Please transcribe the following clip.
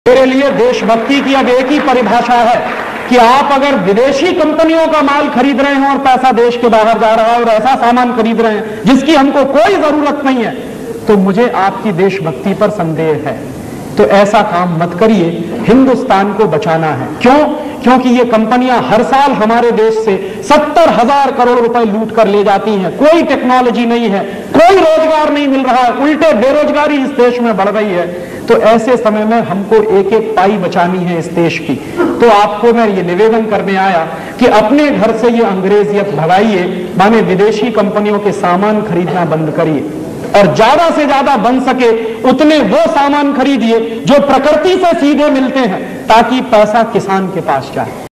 मेरे लिए देशभक्ति की अब एक ही परिभाषा है कि आप अगर विदेशी कंपनियों का माल खरीद रहे हैं और पैसा देश के बाहर जा रहा है और ऐसा सामान खरीद रहे हैं जिसकी हमको कोई जरूरत नहीं है, तो मुझे आपकी देशभक्ति पर संदेह है। तो ऐसा काम मत करिए, हिंदुस्तान को बचाना है। क्यों? क्योंकि ये कंपनियां हर साल हमारे देश से 70,000 करोड़ रुपए लूट कर ले जाती हैं। कोई टेक्नोलॉजी नहीं है, कोई रोजगार नहीं मिल रहा है, उल्टे बेरोजगारी इस देश में बढ़ रही है। तो ऐसे समय में हमको एक एक पाई बचानी है इस देश की। तो आपको मैं ये निवेदन करने आया कि अपने घर से ये अंग्रेजियत भगाइए, माने विदेशी कंपनियों के सामान खरीदना बंद करिए और ज्यादा से ज्यादा बन सके उतने वो सामान खरीदिए जो प्रकृति से सीधे मिलते हैं, ताकि पैसा किसान के पास जाए।